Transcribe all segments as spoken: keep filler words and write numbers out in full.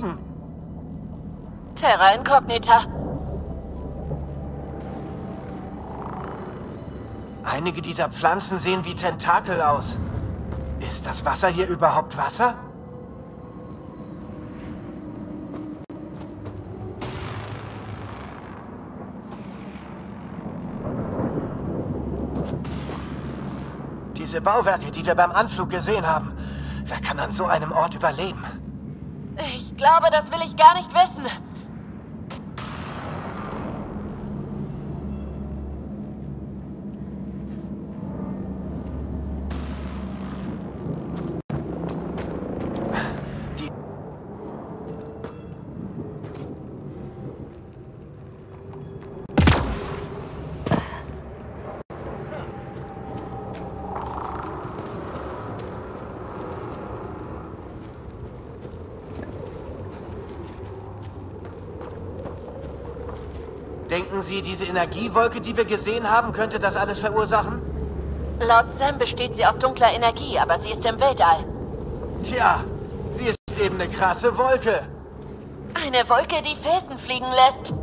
fliegen? Terra Incognita. Einige dieser Pflanzen sehen wie Tentakel aus. Ist das Wasser hier überhaupt Wasser? Diese Bauwerke, die wir beim Anflug gesehen haben. Wer kann an so einem Ort überleben? Ich glaube, das will ich gar nicht wissen. Die Denken Sie, diese Energiewolke, die wir gesehen haben, könnte das alles verursachen? Laut Sam besteht sie aus dunkler Energie, aber sie ist im Weltall. Tja, sie ist eben eine krasse Wolke. Eine Wolke, die Felsen fliegen lässt.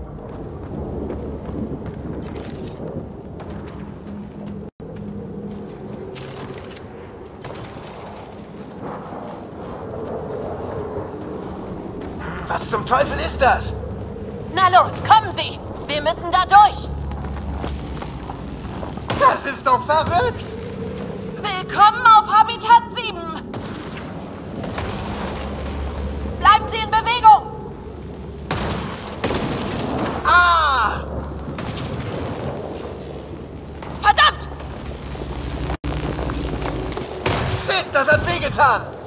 Was zum Teufel ist das? Na los, kommen Sie! Wir müssen da durch! Das ist doch verrückt! Willkommen auf Habitat sieben! Bleiben Sie in Bewegung! Ah! Verdammt! Shit, das hat wehgetan!